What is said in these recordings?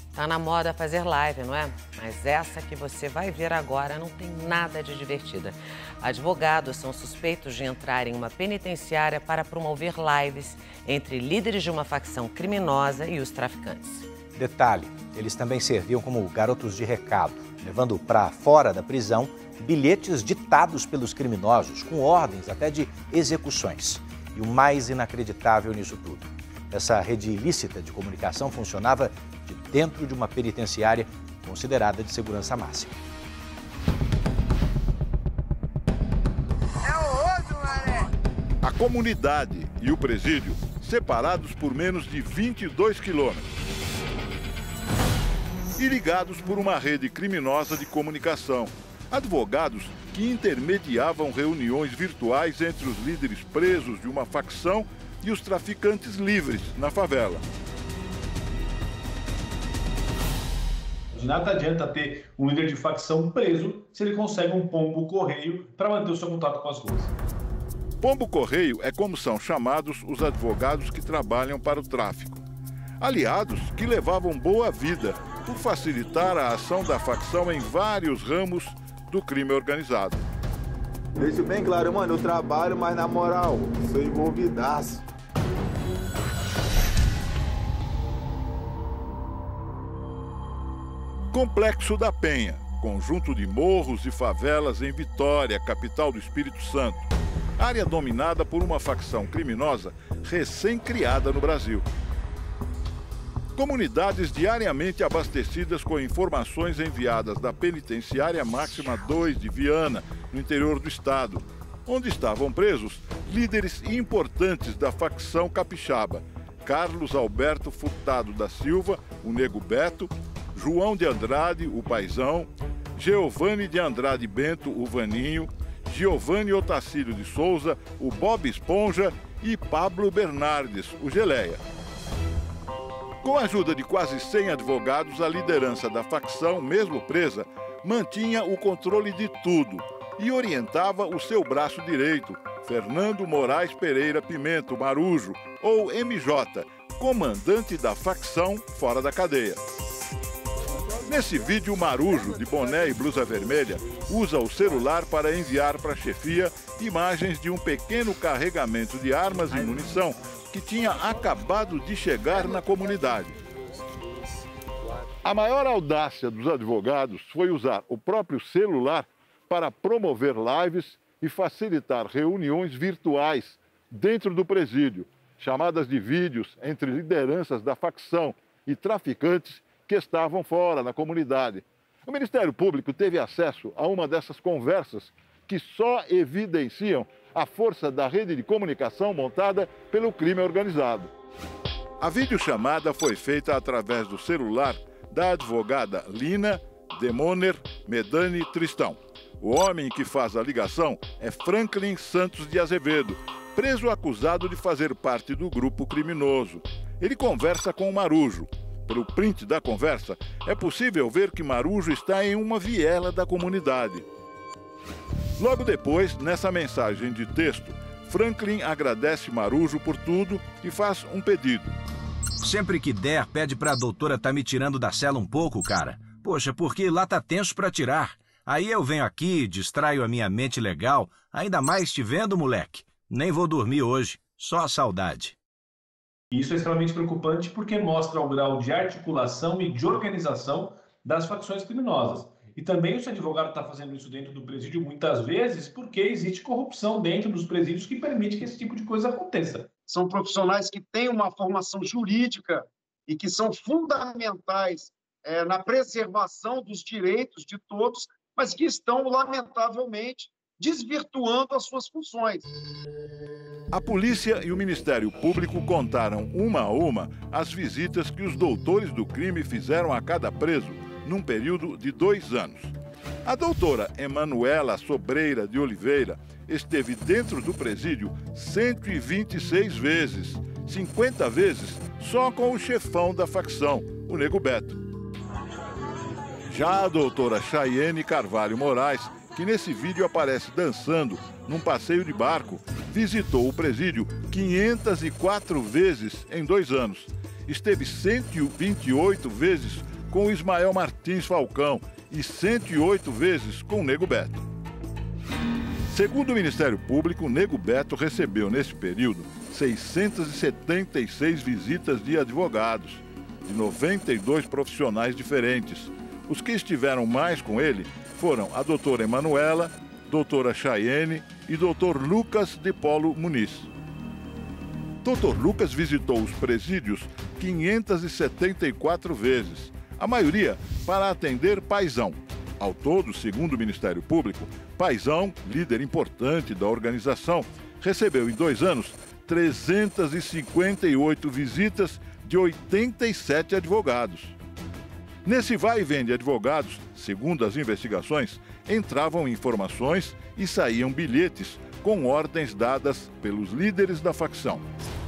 Tá na moda fazer live, não é? Mas essa que você vai ver agora não tem nada de divertida. Advogados são suspeitos de entrar em uma penitenciária para promover lives entre líderes de uma facção criminosa e os traficantes. Detalhe, eles também serviam como garotos de recado, levando para fora da prisão bilhetes ditados pelos criminosos, com ordens até de execuções. E o mais inacreditável nisso tudo, essa rede ilícita de comunicação funcionava de dentro de uma penitenciária considerada de segurança máxima. É horroroso, mané! A comunidade e o presídio separados por menos de 22 quilômetros e ligados por uma rede criminosa de comunicação. Advogados que intermediavam reuniões virtuais entre os líderes presos de uma facção e os traficantes livres na favela. De nada adianta ter um líder de facção preso se ele consegue um pombo-correio para manter o seu contato com as ruas. Pombo-correio é como são chamados os advogados que trabalham para o tráfico. Aliados que levavam boa vida por facilitar a ação da facção em vários ramos do crime organizado. Deixo bem claro, mano, eu trabalho, mas na moral, sou envolvidaço. Complexo da Penha, conjunto de morros e favelas em Vitória, capital do Espírito Santo. Área dominada por uma facção criminosa recém-criada no Brasil. Comunidades diariamente abastecidas com informações enviadas da Penitenciária Máxima 2 de Viana, no interior do estado, onde estavam presos líderes importantes da facção capixaba: Carlos Alberto Furtado da Silva, o Nego Beto, João de Andrade, o Paizão, Geovane de Andrade Bento, o Vaninho, Giovanni Otacílio de Souza, o Bob Esponja e Pablo Bernardes, o Geleia. Com a ajuda de quase 100 advogados, a liderança da facção, mesmo presa, mantinha o controle de tudo e orientava o seu braço direito, Fernando Moraes Pereira Pimento Marujo, ou MJ, comandante da facção fora da cadeia. Nesse vídeo, Marujo, de boné e blusa vermelha, usa o celular para enviar para a chefia imagens de um pequeno carregamento de armas e munição que tinha acabado de chegar na comunidade. A maior audácia dos advogados foi usar o próprio celular para promover lives e facilitar reuniões virtuais dentro do presídio, chamadas de vídeos entre lideranças da facção e traficantes que estavam fora na comunidade. O Ministério Público teve acesso a uma dessas conversas que só evidenciam a força da rede de comunicação montada pelo crime organizado. A videochamada foi feita através do celular da advogada Lina Demoner Medani Tristão. O homem que faz a ligação é Franklin Santos de Azevedo, preso acusado de fazer parte do grupo criminoso. Ele conversa com o Marujo. Pelo print da conversa, é possível ver que Marujo está em uma viela da comunidade. Logo depois, nessa mensagem de texto, Franklin agradece Marujo por tudo e faz um pedido. Sempre que der, pede pra doutora tá me tirando da cela um pouco, cara. Poxa, porque lá tá tenso pra tirar. Aí eu venho aqui, distraio a minha mente legal, ainda mais te vendo, moleque. Nem vou dormir hoje, só a saudade. Isso é extremamente preocupante porque mostra o grau de articulação e de organização das facções criminosas. E também esse advogado está fazendo isso dentro do presídio muitas vezes porque existe corrupção dentro dos presídios que permite que esse tipo de coisa aconteça. São profissionais que têm uma formação jurídica e que são fundamentais na preservação dos direitos de todos, mas que estão, lamentavelmente, desvirtuando as suas funções. A polícia e o Ministério Público contaram uma a uma as visitas que os doutores do crime fizeram a cada preso num período de 2 anos. A doutora Emanuela Sobreira de Oliveira esteve dentro do presídio 126 vezes, 50 vezes só com o chefão da facção, o Nego Beto. Já a doutora Chayene Carvalho Moraes, que nesse vídeo aparece dançando num passeio de barco, visitou o presídio 504 vezes em 2 anos. Esteve 128 vezes com o Ismael Martins Falcão e 108 vezes com o Nego Beto. Segundo o Ministério Público, o Nego Beto recebeu, nesse período, 676 visitas de advogados, de 92 profissionais diferentes. Os que estiveram mais com ele foram a doutora Emanuela, doutora Chayene e doutor Lucas de Polo Muniz. Doutor Lucas visitou os presídios 574 vezes, a maioria para atender Paizão. Ao todo, segundo o Ministério Público, Paizão, líder importante da organização, recebeu em 2 anos 358 visitas de 87 advogados. Nesse vai e vem de advogados, segundo as investigações, entravam informações e saíam bilhetes com ordens dadas pelos líderes da facção.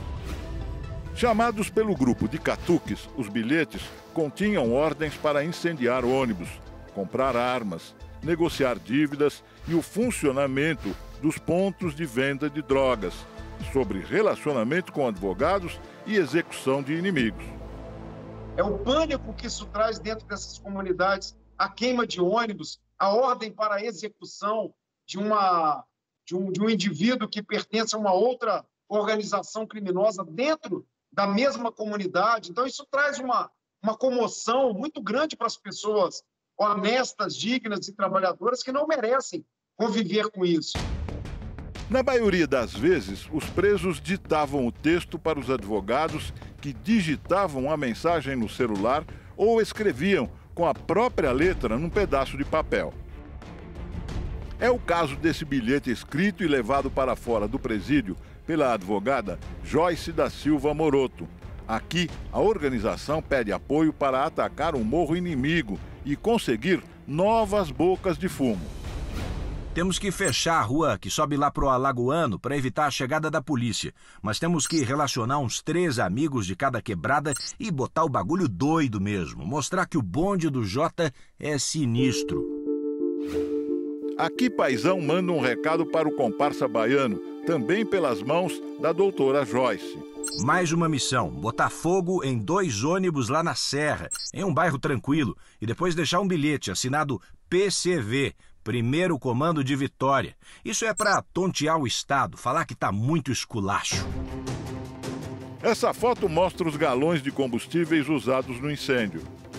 Chamados pelo grupo de catuques, os bilhetes continham ordens para incendiar ônibus, comprar armas, negociar dívidas e o funcionamento dos pontos de venda de drogas, sobre relacionamento com advogados e execução de inimigos. É o pânico que isso traz dentro dessas comunidades, a queima de ônibus, a ordem para a execução de um indivíduo que pertence a uma outra organização criminosa dentro da mesma comunidade. Então, isso traz uma comoção muito grande para as pessoas honestas, dignas e trabalhadoras que não merecem conviver com isso. Na maioria das vezes, os presos ditavam o texto para os advogados, que digitavam a mensagem no celular ou escreviam com a própria letra num pedaço de papel. É o caso desse bilhete escrito e levado para fora do presídio pela advogada Joyce da Silva Moroto. Aqui, a organização pede apoio para atacar um morro inimigo e conseguir novas bocas de fumo. Temos que fechar a rua que sobe lá pro Alagoano para evitar a chegada da polícia. Mas temos que relacionar uns 3 amigos de cada quebrada e botar o bagulho doido mesmo. Mostrar que o bonde do Jota é sinistro. Aqui Paizão manda um recado para o comparsa baiano, também pelas mãos da doutora Joyce. Mais uma missão, botar fogo em 2 ônibus lá na Serra, em um bairro tranquilo, e depois deixar um bilhete assinado PCV, Primeiro Comando de Vitória. Isso é para tontear o Estado, falar que tá muito esculacho. Essa foto mostra os galões de combustíveis usados no incêndio.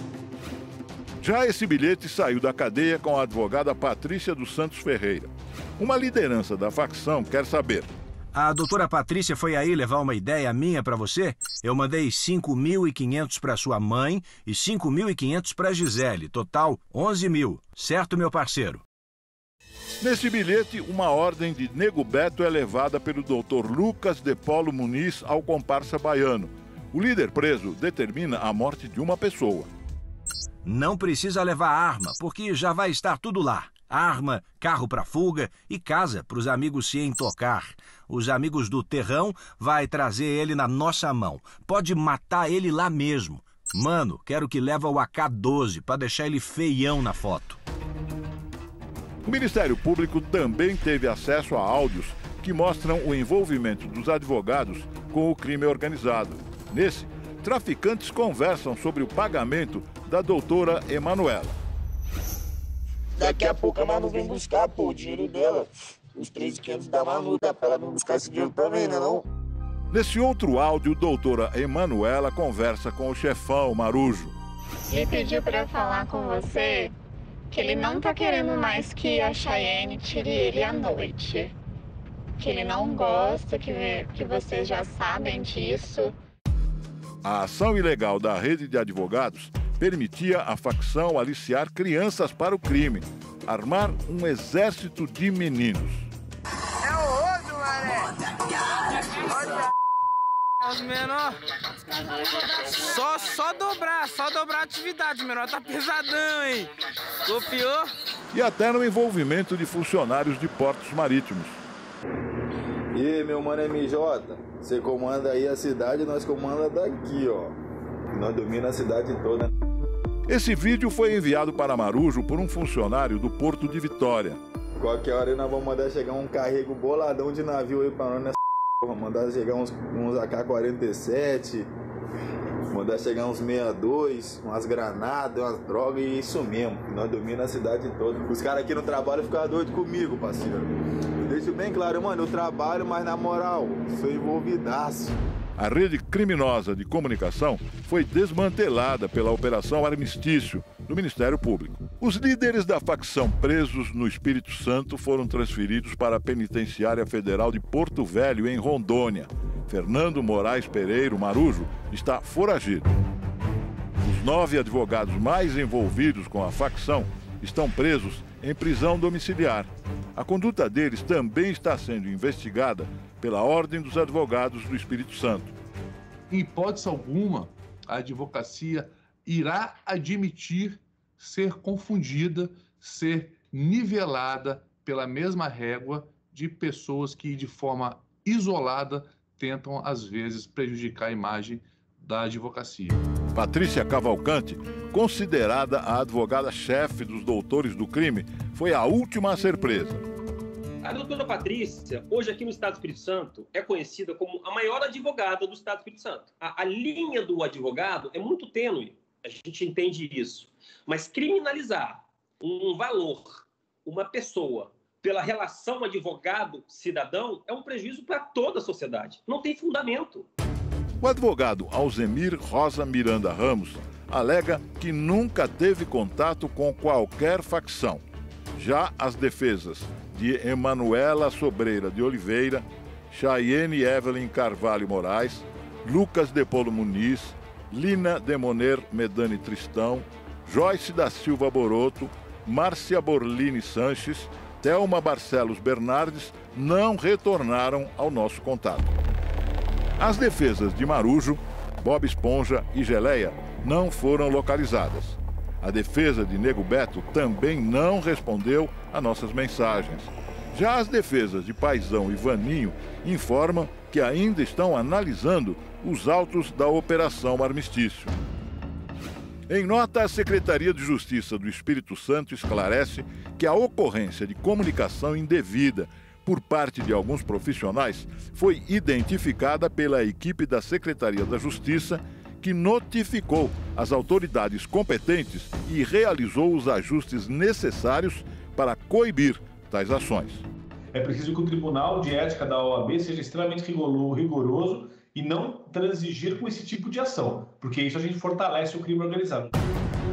Já esse bilhete saiu da cadeia com a advogada Patrícia dos Santos Ferreira. Uma liderança da facção quer saber: a doutora Patrícia foi aí levar uma ideia minha para você? Eu mandei 5.500 para sua mãe e 5.500 para Gisele. Total, 11.000. Certo, meu parceiro? Nesse bilhete, uma ordem de Nego Beto é levada pelo doutor Lucas de Polo Muniz ao comparsa baiano. O líder preso determina a morte de uma pessoa. Não precisa levar arma, porque já vai estar tudo lá. Arma, carro para fuga e casa para os amigos se entocar. Os amigos do Terrão vai trazer ele na nossa mão. Pode matar ele lá mesmo. Mano, quero que leva o AK-12 para deixar ele feião na foto. O Ministério Público também teve acesso a áudios que mostram o envolvimento dos advogados com o crime organizado. Nesse, traficantes conversam sobre o pagamento da doutora Emanuela. Daqui a pouco a Manu vem buscar, pô, o dinheiro dela. Os 3.500 da Manu, dá pra ela não buscar esse dinheiro também, não? Nesse outro áudio, doutora Emanuela conversa com o chefão Marujo. Ele pediu pra eu falar com você que ele não tá querendo mais que a Chayene tire ele à noite. Que ele não gosta, que vocês já sabem disso. A ação ilegal da rede de advogados permitia à facção aliciar crianças para o crime, armar um exército de meninos. É o outro, mané! Os menor, só dobrar a atividade, menor, tá pesadão, hein? Copiou? E até no envolvimento de funcionários de portos marítimos. E aí, meu mano MJ, você comanda aí a cidade, nós comanda daqui, ó. Nós dominamos a cidade toda. Esse vídeo foi enviado para Marujo por um funcionário do Porto de Vitória. Qualquer hora nós vamos mandar chegar um carrego boladão de navio aí pra nós nessa porra. Mandar chegar uns AK-47, Mandar chegar uns 62, umas granadas, umas drogas e isso mesmo. Nós dominamos a cidade toda. Os caras aqui no trabalho ficam doidos comigo, parceiro. Eu deixo bem claro, mano, eu trabalho, mas na moral, sou envolvidaço. A rede criminosa de comunicação foi desmantelada pela Operação Armistício do Ministério Público. Os líderes da facção presos no Espírito Santo foram transferidos para a Penitenciária Federal de Porto Velho, em Rondônia. Fernando Moraes Pereira, Marujo, está foragido. Os 9 advogados mais envolvidos com a facção estão presos em prisão domiciliar. A conduta deles também está sendo investigada pela Ordem dos Advogados do Espírito Santo. Em hipótese alguma, a advocacia irá admitir ser confundida, ser nivelada pela mesma régua de pessoas que, de forma isolada, tentam, às vezes, prejudicar a imagem da advocacia. Patrícia Cavalcante, considerada a advogada-chefe dos doutores do crime, foi a última a ser presa. A doutora Patrícia, hoje aqui no Estado do Espírito Santo, é conhecida como a maior advogada do Estado do Espírito Santo. A linha do advogado é muito tênue, a gente entende isso. Mas criminalizar um valor, uma pessoa, pela relação advogado-cidadão, é um prejuízo para toda a sociedade. Não tem fundamento. O advogado Alzemir Rosa Miranda Ramos alega que nunca teve contato com qualquer facção. Já as defesas de Emanuela Sobreira de Oliveira, Chayene Evelyn Carvalho Moraes, Lucas de Polo Muniz, Lina Demoner Medani Tristão, Joyce da Silva Boroto, Márcia Borlini Sanches, Thelma Barcelos Bernardes não retornaram ao nosso contato. As defesas de Marujo, Bob Esponja e Geleia não foram localizadas. A defesa de Nego Beto também não respondeu a nossas mensagens. Já as defesas de Paizão e Vaninho informam que ainda estão analisando os autos da Operação Armistício. Em nota, a Secretaria de Justiça do Espírito Santo esclarece que a ocorrência de comunicação indevida por parte de alguns profissionais foi identificada pela equipe da Secretaria da Justiça, que notificou as autoridades competentes e realizou os ajustes necessários para coibir tais ações. É preciso que o Tribunal de Ética da OAB seja extremamente rigoroso e não transigir com esse tipo de ação, porque isso a gente fortalece o crime organizado.